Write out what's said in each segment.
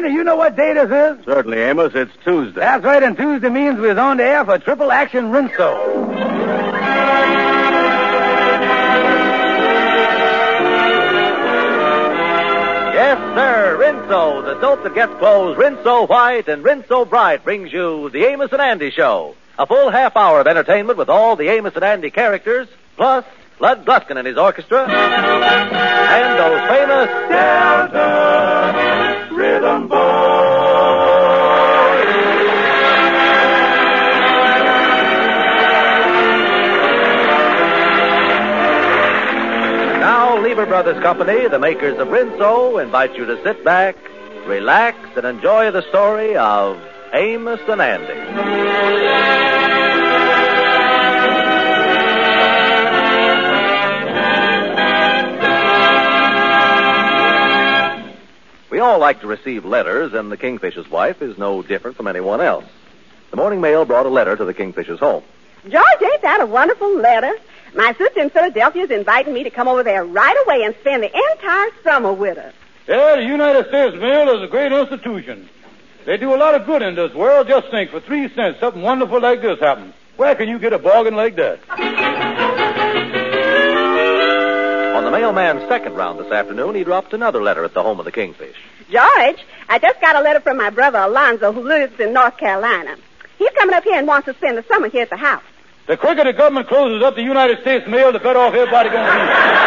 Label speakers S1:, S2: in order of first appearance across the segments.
S1: Andy, you know what day this is?
S2: Certainly, Amos. It's Tuesday.
S1: That's right, and Tuesday means we're on the air for Triple Action Rinso.
S3: Yes, sir, Rinso, the soap that gets clothes Rinso white and Rinso bright, brings you the Amos and Andy Show. A full half hour of entertainment with all the Amos and Andy characters, plus Lud Gluskin and his orchestra, and those famous Delta Rhythm Boys. Now, Lever Brothers Company, the makers of Rinso, invite you to sit back, relax, and enjoy the story of Amos and Andy. We all like to receive letters, and the Kingfisher's wife is no different from anyone else. The morning mail brought a letter to the Kingfisher's home.
S4: George, ain't that a wonderful letter? My sister in Philadelphia is inviting me to come over there right away and spend the entire summer with her.
S1: Yeah, the United States Mail is a great institution. They do a lot of good in this world. Just think, for 3 cents, something wonderful like this happens. Where can you get a bargain like that?
S3: On the mailman's second round this afternoon, he dropped another letter at the home of the Kingfish.
S4: George, I just got a letter from my brother Alonzo, who lives in North Carolina. He's coming up here and wants to spend the summer here at the house.
S1: The quicker the government closes up the United States Mail, the better off everybody going to be.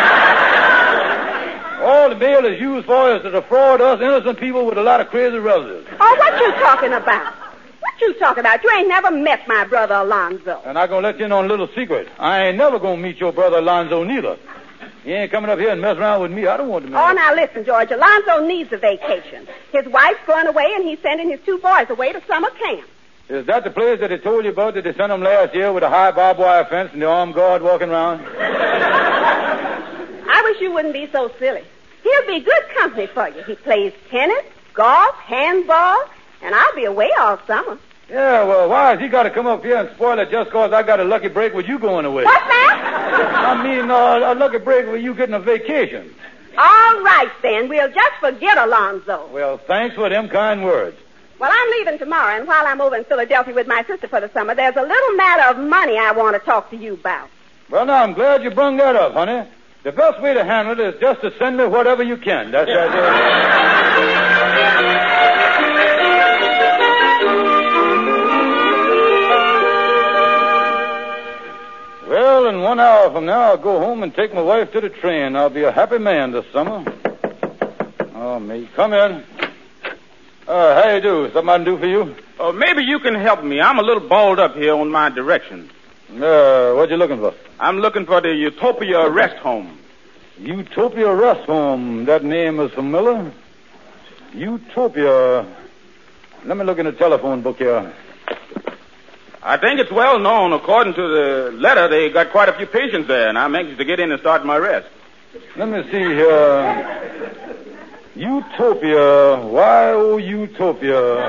S1: All the mail is used for is to defraud us innocent people with a lot of crazy relatives.
S4: Oh, what you talking about? What you talking about? You ain't never met my brother Alonzo.
S1: And I'm going to let you in on a little secret. I ain't never going to meet your brother Alonzo neither. He ain't coming up here and mess around with me. I don't want to meet him.
S4: Oh, now listen, George. Alonzo needs a vacation. His wife's going away, and he's sending his 2 boys away to summer camp.
S1: Is that the place that they told you about that they sent them last year with a high barbed wire fence and the armed guard walking around?
S4: I wish you wouldn't be so silly. He'll be good company for you. He plays tennis, golf, handball, and I'll be away all summer.
S1: Yeah, well, why has he got to come up here and spoil it just because I got a lucky break with you going away?
S4: What's that?
S1: I mean, a lucky break with you getting a vacation.
S4: All right, then. We'll just forget Alonzo.
S1: Well, thanks for them kind words.
S4: Well, I'm leaving tomorrow, and while I'm over in Philadelphia with my sister for the summer, there's a little matter of money I want to talk to you about.
S1: Well, now, I'm glad you brung that up, honey. The best way to handle it is just to send me whatever you can. That's Well, in 1 hour from now, I'll go home and take my wife to the train. I'll be a happy man this summer. Oh, me. Come in. How you do? Something I can do for you?
S5: Oh, maybe you can help me. I'm a little balled up here on my directions.
S1: What you looking for?
S5: I'm looking for the Utopia Rest Home.
S1: Utopia Rest Home. That name is familiar. Utopia. Let me look in the telephone book here.
S5: I think it's well known. According to the letter, they got quite a few patients there, and I'm anxious to get in and start my rest.
S1: Let me see here. Utopia. Y-O-Utopia.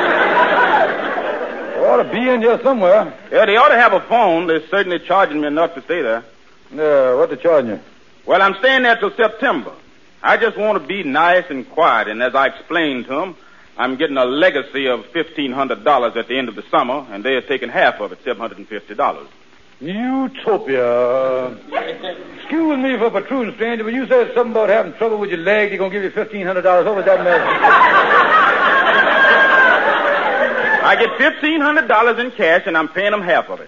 S1: Ought to be in here somewhere.
S5: Yeah, they ought to have a phone. They're certainly charging me enough to stay there.
S1: What they charging you?
S5: Well, I'm staying there till September. I just want to be nice and quiet, and as I explained to them, I'm getting a legacy of $1,500 at the end of the summer, and they're taking half of it, $750.
S1: Utopia. Excuse me for protruding, stranger, but you said something about having trouble with your leg. They're going to give you $1,500. What was that message?
S5: I get $1,500 in cash, and I'm paying them half of it.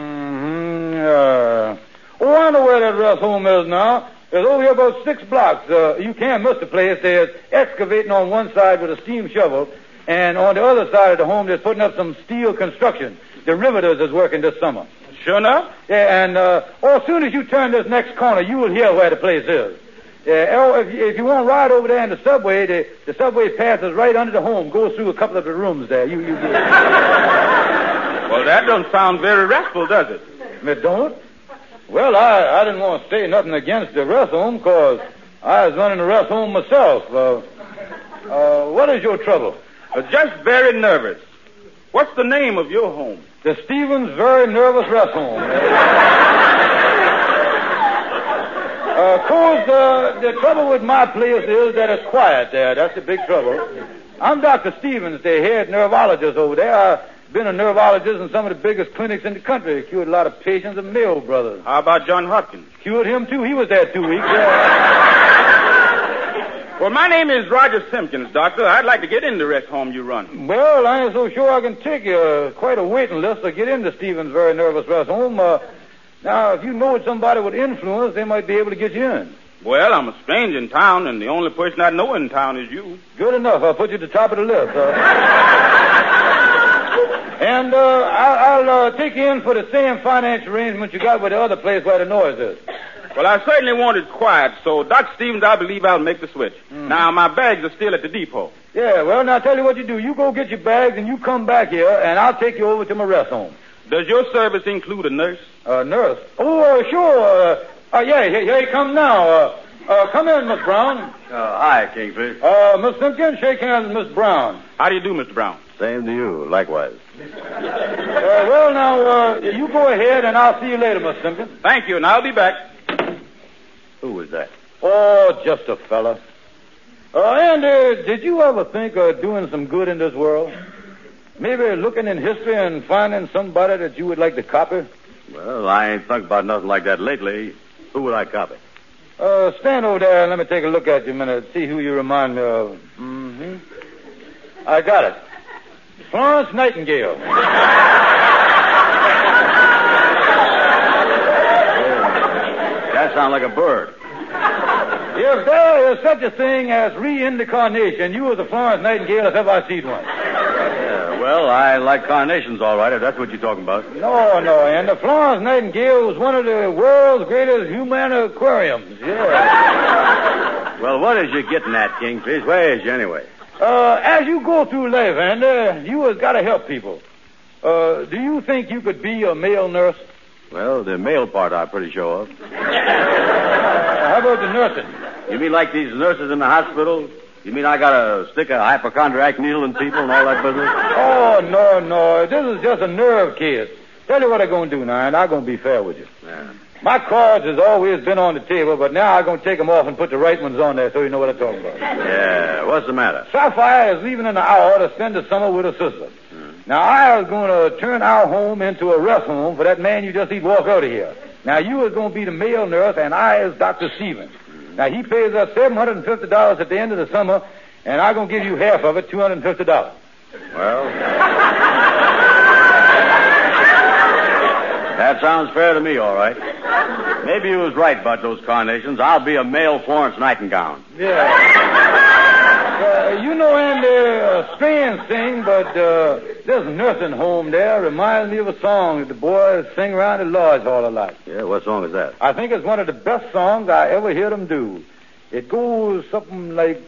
S1: I know where that rest home is now. It's over here about 6 blocks. You can't miss the place. There's excavating on one side with a steam shovel, and on the other side of the home, they're putting up some steel construction. The riveters is working this summer.
S5: Sure enough?
S1: Yeah, and as soon as you turn this next corner, you will hear where the place is. If you want to ride over there in the subway, the subway passes right under the home, goes through a couple of the rooms there. You get it.
S5: Well, that don't sound very restful, does it?
S1: It don't? Well, I didn't want to say nothing against the rest home, because I was running the rest home myself. What is your trouble?
S5: Just very nervous. What's the name of your home?
S1: The Stevens Very Nervous Rest Home. Of course, the trouble with my place is that it's quiet there. That's the big trouble. I'm Dr. Stevens, the head neurologist over there. I've been a neurologist in some of the biggest clinics in the country. Cured a lot of patients of Mill Brothers.
S5: How about John Hopkins?
S1: Cured him, too. He was there 2 weeks.
S5: Well, my name is Roger Simpkins, Doctor. I'd like to get in the rest home you run.
S1: Well, I ain't so sure I can take you. Quite a waiting list to get into Stevens' very nervous rest home. Now, if you know somebody with influence, they might be able to get you in.
S5: Well, I'm a stranger in town, and the only person I know in town is you.
S1: Good enough. I'll put you at the top of the list. And I'll take you in for the same financial arrangement you got with the other place where the noise is.
S5: Well, I certainly want it quiet, so Dr. Stevens, I believe I'll make the switch. Now, my bags are still at the depot.
S1: Yeah, well, now, I'll tell you what you do. You go get your bags, and you come back here, and I'll take you over to my rest home.
S5: Does your service include a nurse?
S1: Nurse? Oh, sure. Yeah, here you come now. Come in, Miss Brown.
S2: Hi, Kingfish.
S1: Miss Simpkins, shake hands with Miss Brown.
S5: How do you do, Mr. Brown?
S2: Same to you, likewise.
S1: Well, now, you go ahead, and I'll see you later, Miss Simpkins.
S5: Thank you, and I'll be back.
S2: Who was that?
S1: Oh, just a fella. And did you ever think of doing some good in this world? Maybe looking in history and finding somebody that you would like to copy?
S2: Well, I ain't thunk about nothing like that lately. Who would I copy?
S1: Stand over there and let me take a look at you a minute. See who you remind me of. Mm-hmm. I got it. Florence Nightingale.
S2: That sounds like a bird.
S1: If there is such a thing as reincarnation, you was a Florence Nightingale if ever I seen one.
S2: Yeah, well, I like carnations all right, if that's what you're talking about.
S1: No, and the Florence Nightingale was one of the world's greatest human aquariums, yeah.
S2: Well, what is you getting at, Kingfish? Where is you anyway?
S1: As you go through life, and you has got to help people. Do you think you could be a male nurse?
S2: Well, the male part I'm pretty sure of.
S1: How about the nursing?
S2: You mean like these nurses in the hospital? You mean I gotta stick a hypochondriac needle in people and all that business?
S1: Oh, no. This is just a nerve case. Tell you what I'm going to do now, and I'm going to be fair with you.
S2: Yeah.
S1: My cards has always been on the table, but now I'm going to take them off and put the right ones on there so you know what I'm talking about.
S2: Yeah, what's the matter?
S1: Sapphire is leaving in an hour to spend the summer with her sister. Now, I was going to turn our home into a rest home for that man you just see walk out of here. Now, you is going to be the male nurse, and I is Dr. Stevens. Now, he pays us $750 at the end of the summer, and I'm going to give you half of it, $250.
S2: Well, that sounds fair to me, all right. Maybe you was right about those carnations. I'll be a male Florence Nightingale.
S1: Yeah. You know, Andy, a strange thing, but this nursing home there reminds me of a song that the boys sing around the Lodge Hall a lot.
S2: Yeah, what song is that?
S1: I think it's one of the best songs I ever heard them do. It goes something like,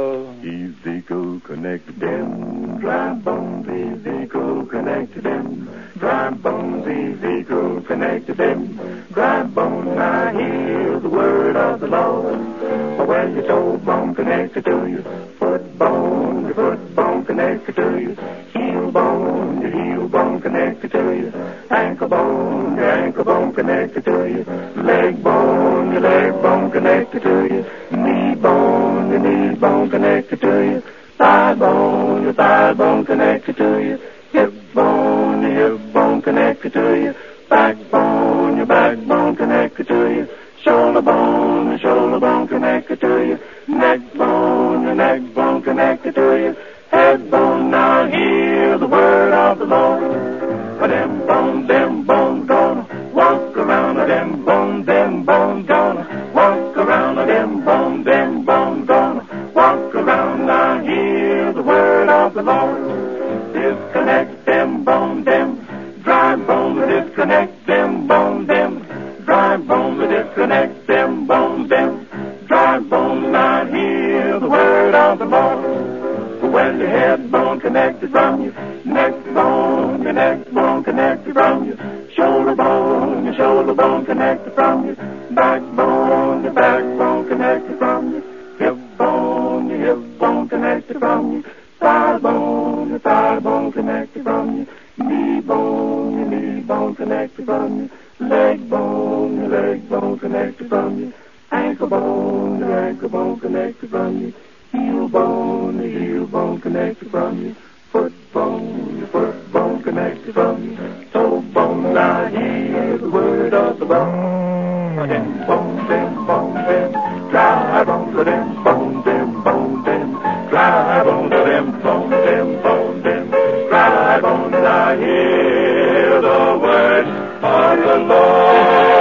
S6: Easy go connect them, dry bones, easy go connect them, dry bones, easy go connect them, dry bones, I hear the word of the Lord. But when your toe bone connected to you, foot bone, your foot bone connected to you, heel bone, your heel bone connected to you, ankle bone, your ankle bone connected to you, leg bone, your leg bone connected to you, knee bone, your knee bone connected to you, thigh bone, your thigh bone connected to you, hip bone, your hip bone connected to you, backbone, your backbone connected to you, shoulder bone, your shoulder bone connected to you, neck bone, your neck bone connected to you, head bone, now hear the word of the Lord. For them bones gonna walk around, them bones gonna walk around, them bones gonna walk around, now hear the word of the Lord. Disconnect them bones, dry bones, disconnect them bones, dry bones, disconnect them bones, dry bones, now hear the word of the Lord. When your head bone connected from you, neck bone, your neck bone connected from you, shoulder bone, your shoulder bone connected from you, backbone, your backbone connected from you, hip bone, your hip bone connected from you, thigh bone, your thigh bone connected from you, knee bone, your knee bone connected from you, leg bone, your leg bone connected from you, ankle bone, your ankle bone connected from you, heel bone connected from your foot bone connected from your toe bone. Now hear the word of the bone. Them bone, dry bones of them bone, dry bones of them bone, dry bones. Now hear the word of the Lord.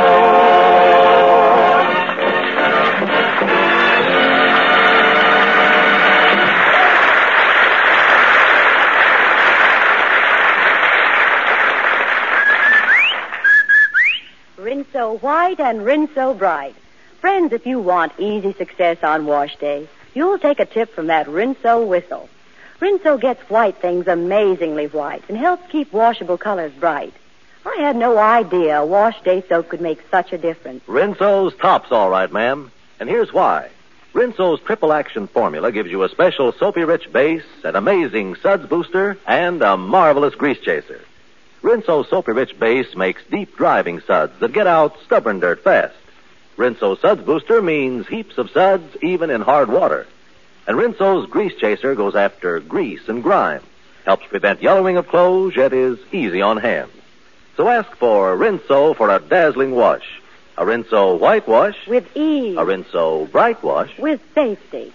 S7: Rinso white and Rinso bright. Friends, if you want easy success on wash day, you'll take a tip from that Rinso whistle. Rinso gets white things amazingly white and helps keep washable colors bright. I had no idea wash day soap could make such a difference.
S3: Rinso's tops all right, ma'am. And here's why. Rinso's triple action formula gives you a special soapy-rich base, an amazing suds booster, and a marvelous grease chaser. Rinso's soapy-rich base makes deep driving suds that get out stubborn dirt fast. Rinso Suds Booster means heaps of suds even in hard water. And Rinso's Grease Chaser goes after grease and grime. Helps prevent yellowing of clothes, yet is easy on hands. So ask for Rinso for a dazzling wash. A Rinso white wash.
S7: With ease.
S3: A Rinso bright wash.
S7: With safety.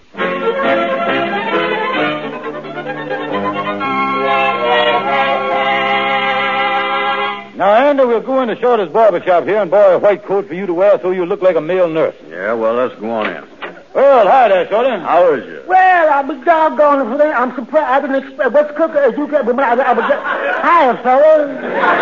S1: Now, Andy, we'll go into Shorty's barber shop here and borrow a white coat for you to wear so you look like a male nurse.
S2: Yeah, well, let's go on in.
S1: Well, hi there, Shorty.
S2: How is you?
S8: Well, I'm doggone it. I'm surprised. I didn't expect. What's cooking? You get. Hi, fellas.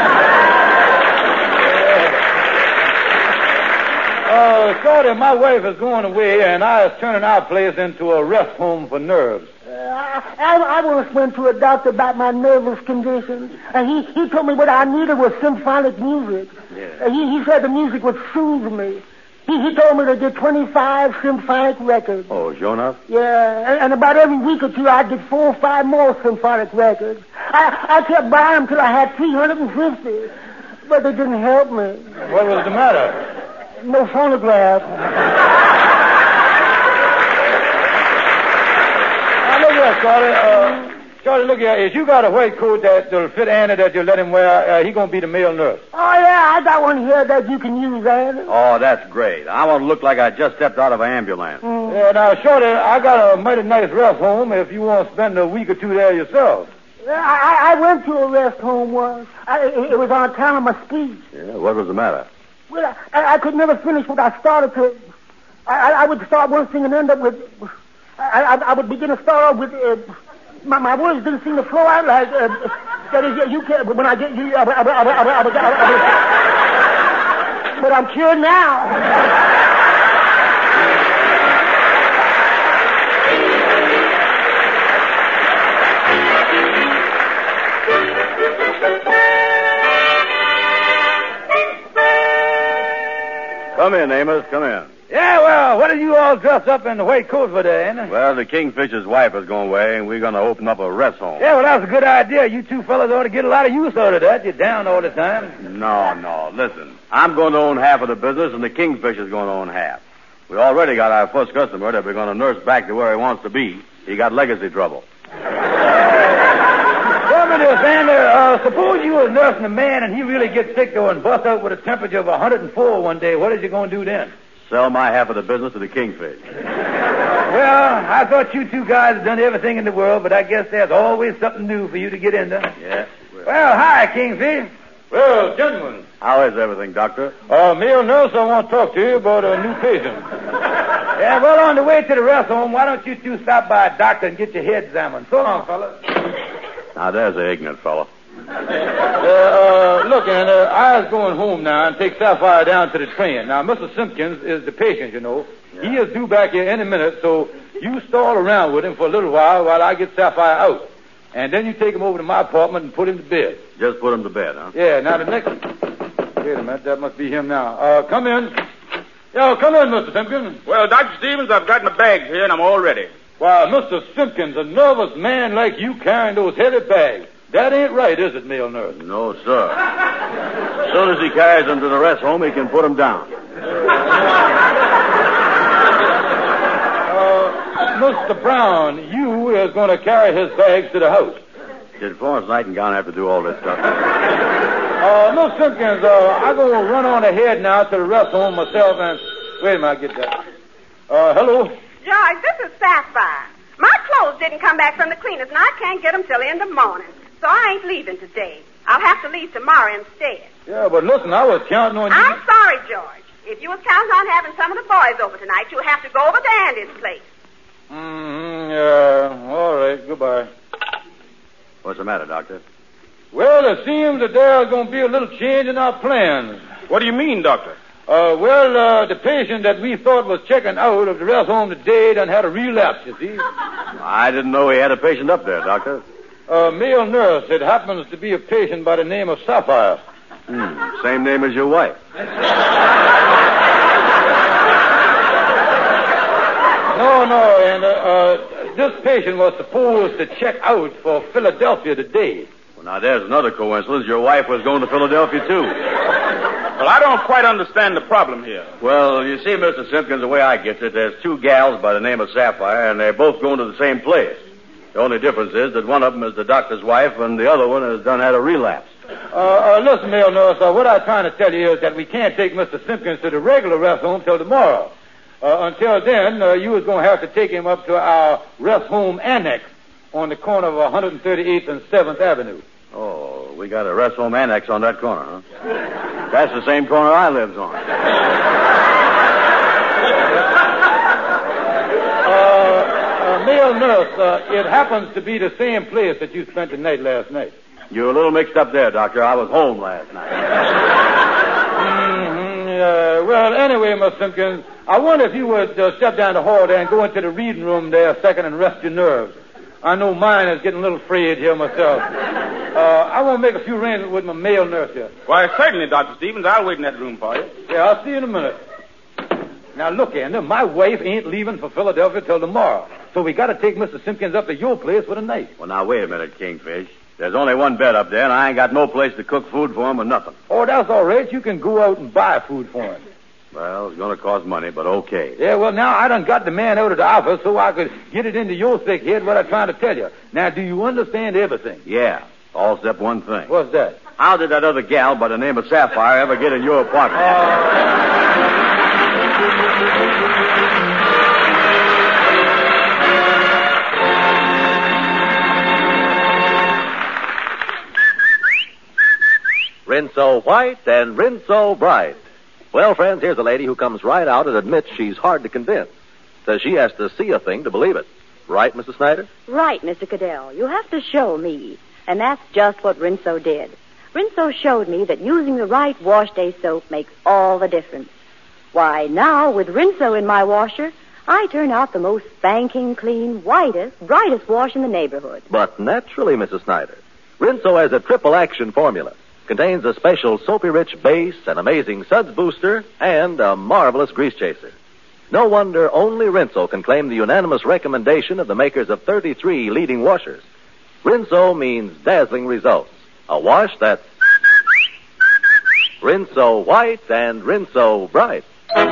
S1: Shorty, my wife is going away, and I is turning our place into a rest home for nerves.
S8: I once went to a doctor about my nervous condition, and he told me what I needed was symphonic music.
S2: Yeah.
S8: He said the music would soothe me. He told me to get 25 symphonic records.
S2: Oh, sure enough?
S8: Yeah, and about every week or two I'd get 4 or 5 more symphonic records. I kept buying them till I had 350, but they didn't help me.
S1: What was the matter?
S8: No phonograph.
S1: Now, look here, Shorty. Shorty, look here. If you got a white coat that'll fit Andy that you'll let him wear, he gonna be the male nurse.
S8: Oh, yeah, I got one here that you can use, Andy.
S2: Oh, that's great. I want to look like I just stepped out of an ambulance.
S1: Yeah, now, Shorty, I got a mighty nice rest home if you want to spend a week or two there yourself.
S8: I went to a rest home once. It was on time of my speech.
S2: Yeah, what was the matter?
S8: Well, I could never finish what I started to. I would start one thing and end up with. I would begin to start off with. My words didn't seem to flow out like. That is, you can't. When I get you. But I'm cured now.
S2: Come in, Amos. Come in.
S1: Yeah, well, what are you all dressed up in the white coat for there, Andy?
S2: Well, the Kingfisher's wife is going away, and we're going to open up a rest home.
S1: Yeah, well, that's a good idea. You two fellas ought to get a lot of use out of that. You're down all the time.
S2: No. Listen, I'm going to own half of the business, and the Kingfisher's going to own half. We already got our first customer that we're going to nurse back to where he wants to be. He got legacy trouble.
S1: Tell me this, Andy. Suppose you was nursing a man and he really gets sick, though, and busts out with a temperature of 104 one day. What is you going to do then?
S2: Sell my half of the business to the Kingfish.
S1: Well, I thought you two guys had done everything in the world, but I guess there's always something new for you to get into.
S2: Yeah.
S1: Well, hi, Kingfish. Well, gentlemen.
S2: How is everything, Doctor?
S1: Male nurse, I want to talk to you about a new patient. Yeah, well, on the way to the rest home, why don't you two stop by a doctor and get your head examined? So long, fella.
S2: Now, there's an ignorant fellow.
S1: Look, Andy, I was going home now and take Sapphire down to the train. Now, Mr. Simpkins is the patient, you know. Yeah. He is due back here any minute, so you stall around with him for a little while I get Sapphire out. And then you take him over to my apartment and put him to bed.
S2: Just put him to bed, huh?
S1: Yeah, now the next... Wait a minute, that must be him now. Come in. Yo, come in, Mr. Simpkins.
S5: Well, Dr. Stevens, I've got my bags here and I'm all ready.
S1: Why, Mr. Simpkins, a nervous man like you carrying those heavy bags. That ain't right, is it, male nurse?
S2: No, sir. As soon as he carries them to the rest home, he can put them down.
S1: Mr. Brown, you is going to carry his bags to the house.
S2: Did Florence Nightingale have to do all this stuff?
S1: Miss Simpkins, I'm going to run on ahead now to the rest home myself and... Wait a minute, I'll get that. Hello?
S4: George, this is Sapphire. My clothes didn't come back from the cleaners, and I can't get them till the end of the morning. So I ain't leaving today. I'll have to leave tomorrow instead.
S1: Yeah, but listen, I was counting on you.
S4: I'm sorry, George. If you was counting on having some of the boys over tonight, you'll have to go over to Andy's place.
S1: Yeah, all right, goodbye.
S2: What's the matter, Doctor?
S1: Well, it seems that there's going to be a little change in our plans.
S5: What do you mean, Doctor?
S1: The patient that we thought was checking out of the rest home today done had a relapse, you see.
S2: I didn't know he had a patient up there, Doctor.
S1: Male nurse. It happens to be a patient by the name of Sapphire.
S2: Same name as your wife.
S1: No, and this patient was supposed to check out for Philadelphia today.
S2: Well, now, there's another coincidence. Your wife was going to Philadelphia, too.
S5: Well, I don't quite understand the problem here.
S2: Well, you see, Mr. Simpkins, the way I get it, there's two gals by the name of Sapphire, and they're both going to the same place. The only difference is that one of them is the doctor's wife, and the other one has done had a relapse.
S1: Listen, male nurse, what I'm trying to tell you is that we can't take Mr. Simpkins to the regular rest home till tomorrow. Until then, you was going to have to take him up to our rest home annex on the corner of 138th and 7th Avenue.
S2: Oh, we got a rest home annex on that corner, huh? That's the same corner I lives on.
S1: Male nurse, it happens to be the same place that you spent the night last night.
S2: You're a little mixed up there, Doctor. I was home last night.
S1: Well, anyway, Miss Simpkins, I wonder if you would step down the hall there and go into the reading room there a second and rest your nerves. I know mine is getting a little frayed here myself. I want to make a few arrangements with my male nurse here.
S5: Why, certainly, Dr. Stevens. I'll wait in that room for you.
S1: Yeah, I'll see you in a minute. Now, look, Andy, my wife ain't leaving for Philadelphia till tomorrow. So we got to take Mr. Simpkins up to your place for the night.
S2: Well, now, wait a minute, Kingfish. There's only one bed up there, and I ain't got no place to cook food for him or nothing.
S1: Oh, that's all right. You can go out and buy food for him.
S2: Well, it's going to cost money, but okay.
S1: Yeah, well, now I done got the man out of the office so I could get it into your thick head what I'm trying to tell you. Now, do you understand everything?
S2: Yeah, all except one thing.
S1: What's that?
S2: How did that other gal by the name of Sapphire ever get in your apartment?
S3: Rinso White and Rinso Bright. Well, friends, here's a lady who comes right out and admits she's hard to convince. Says she has to see a thing to believe it. Right, Mrs. Snyder?
S7: Right, Mr. Cadell. You have to show me. And that's just what Rinso did. Rinso showed me that using the right wash day soap makes all the difference. Why, now, with Rinso in my washer, I turn out the most spanking clean, whitest, brightest wash in the neighborhood.
S3: But naturally, Mrs. Snyder. Rinso has a triple action formula. Contains a special soapy-rich base, an amazing suds booster, and a marvelous grease chaser. No wonder only Rinso can claim the unanimous recommendation of the makers of 33 leading washers. Rinso means dazzling results. A wash that's Rinso White and Rinso Bright.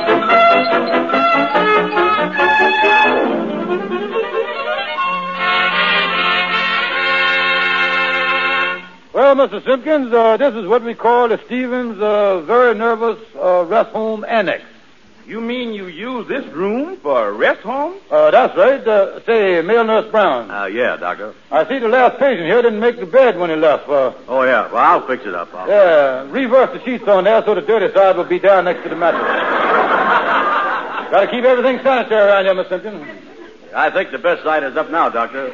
S1: Well, Mr. Simpkins, this is what we call the Stevens very nervous rest home annex.
S5: You mean you use this room for a rest home?
S1: That's right. Say, male nurse Brown.
S2: Yeah, Doctor.
S1: I see the last patient here didn't make the bed when he left.
S2: Oh, yeah. Well, I'll fix it up.
S1: Yeah, reverse the sheets on there so the dirty side will be down next to the mattress. Got to keep everything sanitary around here, Miss Simpkins.
S2: I think the best side is up now, Doctor.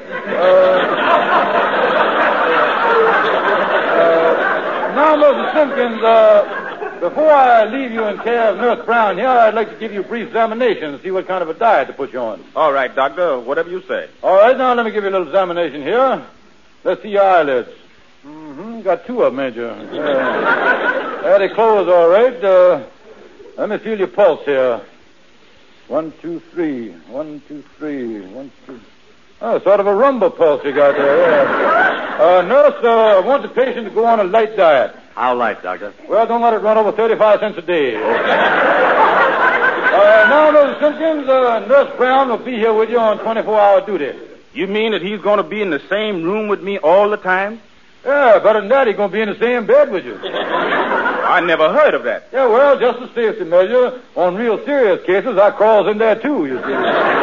S1: Now, Mrs. Simpkins, before I leave you in care of Nurse Brown here, I'd like to give you a brief examination and see what kind of a diet to put you on.
S5: All right, Doctor. Whatever you say.
S1: All right, now let me give you a little examination here. Let's see your eyelids. Got two of them, ain't you? Yeah, they close all right. Let me feel your pulse here. 1, 2, 3. 1, 2, 3. 1, 2. Oh, sort of a rumba pulse you got there, yeah. Nurse, I want the patient to go on a light diet.
S2: How light, Doctor?
S1: Well, don't let it run over 35 cents a day. Now, Mr. Simpkins, Nurse Brown will be here with you on 24-hour duty.
S5: You mean that he's going to be in the same room with me all the time?
S1: Yeah, better than that, he's going to be in the same bed with you.
S5: I never heard of that.
S1: Yeah, well, just a safety measure. On real serious cases, I crawls in there, too, you see.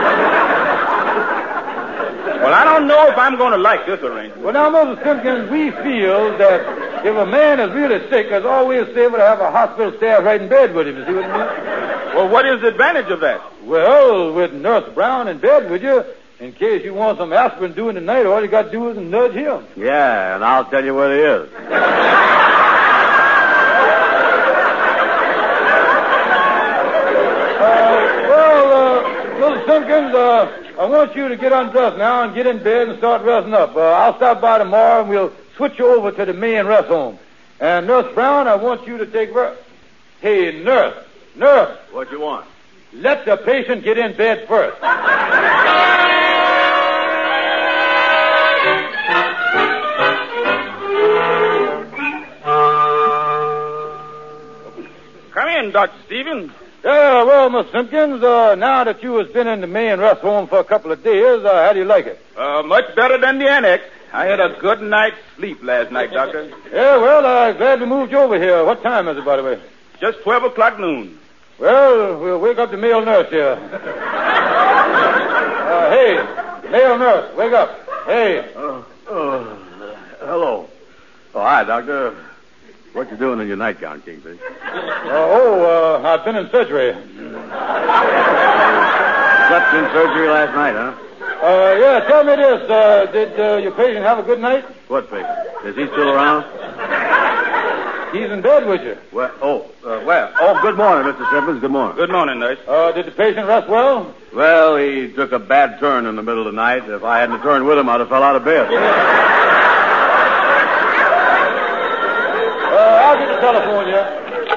S5: Well, I don't know if I'm going to like this arrangement.
S1: Well, now, Mr. Simpkins, we feel that if a man is really sick, it's always safer to have a hospital staff right in bed with him, you see what I mean?
S5: Well, what is the advantage of that?
S1: Well, with Nurse Brown in bed with you, in case you want some aspirin during the night, all you got to do is nudge him.
S2: Yeah, and I'll tell you where he is.
S1: Little Simpkins, I want you to get undressed now and get in bed and start resting up. I'll stop by tomorrow and we'll switch you over to the main rest home. And Nurse Brown, I want you to take... Hey, Nurse.
S2: What you want?
S1: Let the patient get in bed first.
S5: Come in, Dr. Stevens.
S1: Yeah, well, Miss Simpkins, now that you has been in the main rest home for a couple of days, how do you like it?
S5: Much better than the annex. I had a good night's sleep last night, Doctor.
S1: Yeah, well, I'm glad we moved you over here. What time is it, by the way?
S5: Just 12 o'clock noon.
S1: Well, we'll wake up the male nurse here. Hey, male nurse, wake up. Hey.
S2: Hello. Oh, hi, Doctor. What you doing in your nightgown, Kingfish?
S1: I've been in surgery.
S2: Slept in surgery last night, huh?
S1: Yeah, tell me this. Did your patient have a good night?
S2: What patient? Is he still around?
S1: He's in bed with you.
S2: Well, good morning, Mr. Simpkins. Good morning.
S5: Good morning, nurse.
S1: Did the patient rest well?
S2: Well, he took a bad turn in the middle of the night. If I hadn't turned with him, I'd have fell out of bed.
S1: I'll get the telephone here.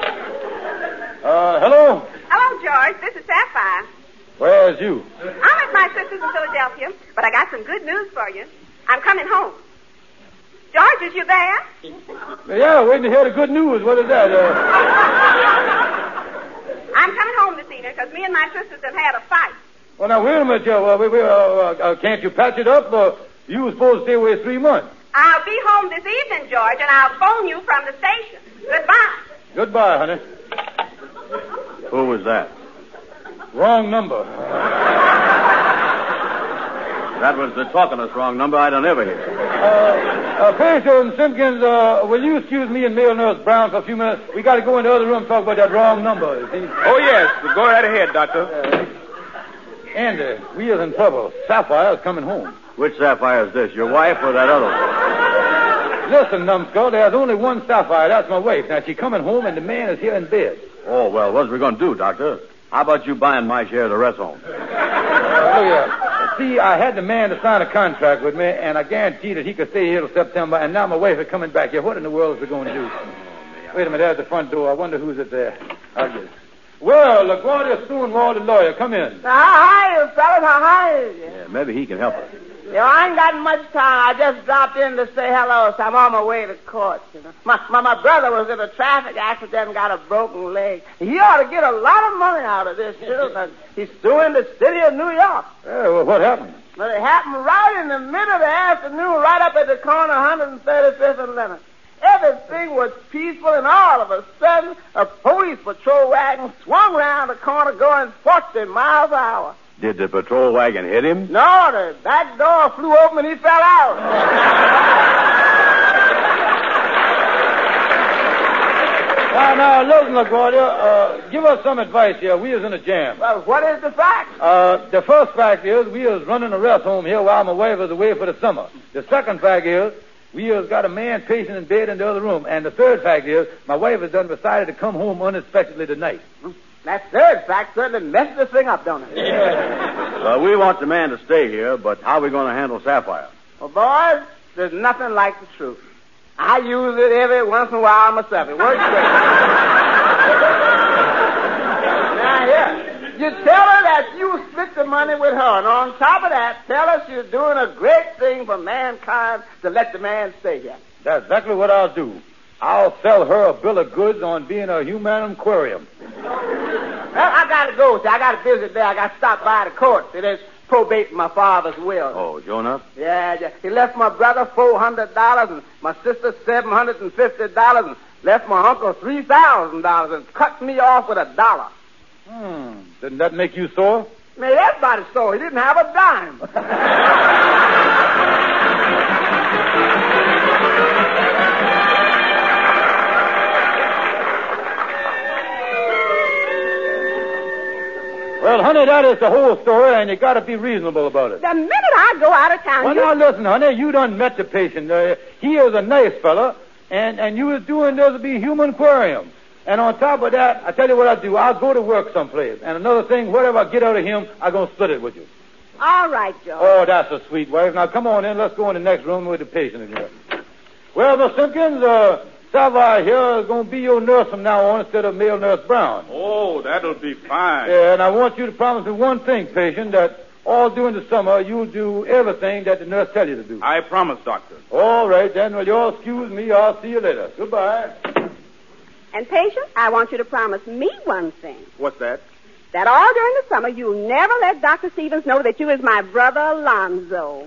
S1: Hello?
S4: Hello, George. This is Sapphire.
S1: Where's you?
S4: I'm at my sister's in Philadelphia, but I got some good news for you. I'm coming home. George, is you there?
S1: Yeah, waiting to hear the good news. What is that?
S4: I'm coming home this evening because me and my sisters have had a fight.
S1: Well, now, wait a minute, Joe. Can't you patch it up? You were supposed to stay away 3 months.
S4: I'll be home this evening, George, and I'll phone you from the station. Goodbye.
S1: Goodbye, honey.
S2: Who was that?
S1: Wrong number.
S2: That was the talkingest wrong number I don't ever hear.
S1: Patient Simpkins, will you excuse me and male nurse Brown for a few minutes? We got to go in the other room and talk about that wrong number. You see?
S5: Oh, yes. Go right ahead, Doctor.
S1: Andy, we is in trouble. Sapphire is coming home.
S2: Which Sapphire is this, your wife or that other one?
S1: Listen, numbskull, there's only one Sapphire. That's my wife. Now, she's coming home, and the man is here in bed.
S2: Oh, well, what's we going to do, Doctor? How about you buying my share of the rest home?
S1: Oh, yeah. See, I had the man to sign a contract with me, and I guaranteed that he could stay here till September, and now my wife is coming back here. What in the world is we going to do? Wait a minute, there's the front door. I wonder who's it there. I'll get it. Well, LaGuardia Stonewall, the lawyer, come in.
S9: Hi, you fellas. How are you?
S2: Yeah, maybe he can help us.
S9: I ain't got much time. I just dropped in to say hello, so I'm on my way to court. My brother was in a traffic accident and got a broken leg. He ought to get a lot of money out of this, too, because he's suing the city of New York.
S1: Well, what happened?
S9: Well, it happened right in the middle of the afternoon, right up at the corner of 135th and Leonard. Everything was peaceful, and all of a sudden, a police patrol wagon swung around the corner going 40 miles an hour.
S2: Did the patrol wagon hit him?
S9: No, the back door flew open and he fell out.
S1: Now, listen, LaGuardia, give us some advice here. We is in a jam.
S9: Well, what is the fact?
S1: The first fact is we is running a rest home here while my wife is away for the summer. The second fact is we has got a man patient in bed in the other room. And the third fact is my wife has decided to come home unexpectedly tonight.
S9: That third fact certainly messes the thing up, don't it?
S2: Well, we want the man to stay here, but how are we going to handle Sapphire?
S9: Well, boys, there's nothing like the truth. I use it every once in a while myself. It works great. Now, here, you tell her that you split the money with her, and on top of that, tell her she's doing a great thing for mankind to let the man stay here.
S1: That's exactly what I'll do. I'll sell her a bill of goods on being a human aquarium.
S9: I gotta go. See, I got a visit there. I got to stop by the court. See, there's probate my father's will.
S2: Oh, Jonah?
S9: Yeah. He left my brother $400 and my sister $750 and left my uncle $3,000 and cut me off with $1.
S1: Didn't that make you sore?
S9: Made everybody sore. He didn't have a dime.
S1: Well, honey, that is the whole story, and you got to be reasonable about it.
S4: The minute I go out of town,
S1: Well, now listen, honey, you done met the patient. He is a nice fella, and you was doing this to be human aquarium. And on top of that, I tell you what I'll do. I'll go to work someplace. And another thing, whatever I get out of him, I'm going to split it with you.
S4: All right, Joe.
S1: Oh, that's a sweet wife. Now, come on in. Let's go in the next room with the patient in here. Well, Miss Simpkins, Savai here is going to be your nurse from now on instead of male nurse Brown.
S5: Oh, that'll be fine.
S1: Yeah, and I want you to promise me one thing, patient, that all during the summer you'll do everything that the nurse tells you to do.
S5: I promise, Doctor.
S1: All right, then. Well, you'll excuse me. I'll see you later. Goodbye.
S4: And, patient, I want you to promise me one thing.
S5: What's that?
S4: That all during the summer you'll never let Dr. Stevens know that you is my brother Alonzo.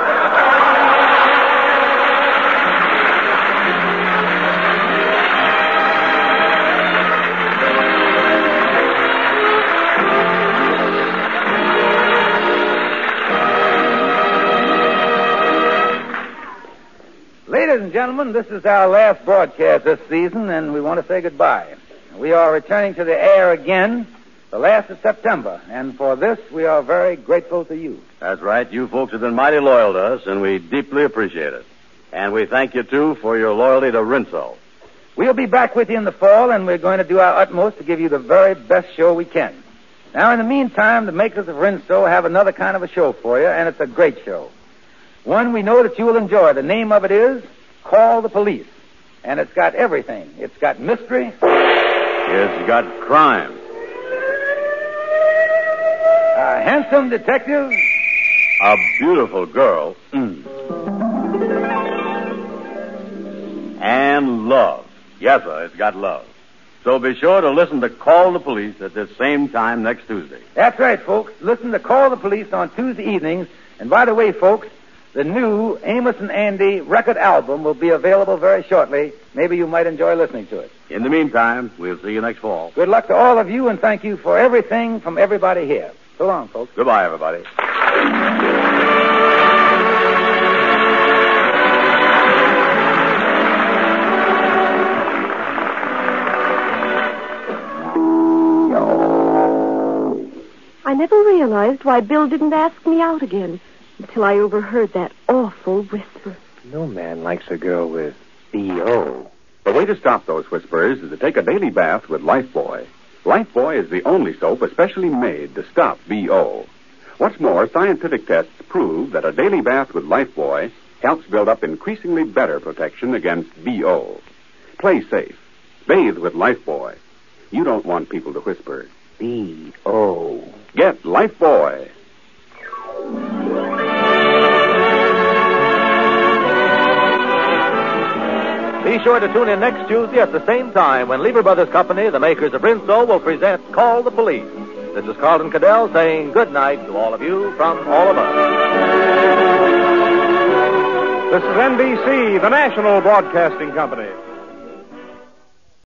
S1: Ladies and gentlemen, this is our last broadcast this season, and we want to say goodbye. We are returning to the air again the last of September, and for this we are very grateful to you.
S2: That's right. You folks have been mighty loyal to us, and we deeply appreciate it. And we thank you, too, for your loyalty to Rinso.
S1: We'll be back with you in the fall, and we're going to do our utmost to give you the very best show we can. Now, in the meantime, the makers of Rinso have another kind of a show for you, and it's a great show. One we know that you will enjoy. The name of it is Call the Police. And it's got everything. It's got mystery.
S2: It's got crime.
S1: A handsome detective.
S2: A beautiful girl. And love. Yes, sir, it's got love. So be sure to listen to Call the Police at this same time next Tuesday.
S1: That's right, folks. Listen to Call the Police on Tuesday evenings. And by the way, folks, the new Amos and Andy record album will be available very shortly. Maybe you might enjoy listening to it.
S2: In the meantime, we'll see you next fall.
S1: Good luck to all of you, and thank you for everything from everybody here. So long, folks.
S2: Goodbye, everybody.
S10: I never realized why Bill didn't ask me out again until I overheard that awful whisper.
S11: No man likes a girl with B.O. The way to stop those whispers is to take a daily bath with Lifebuoy. Lifebuoy is the only soap especially made to stop B.O. What's more, scientific tests prove that a daily bath with Lifebuoy helps build up increasingly better protection against B.O. Play safe. Bathe with Lifebuoy. You don't want people to whisper, B.O. Get Lifebuoy.
S3: Be sure to tune in next Tuesday at the same time when Lever Brothers Company, the makers of Rinso, will present Call the Police. This is Carlton Cadell saying good night to all of you from all of us.
S12: This is NBC, the national broadcasting company.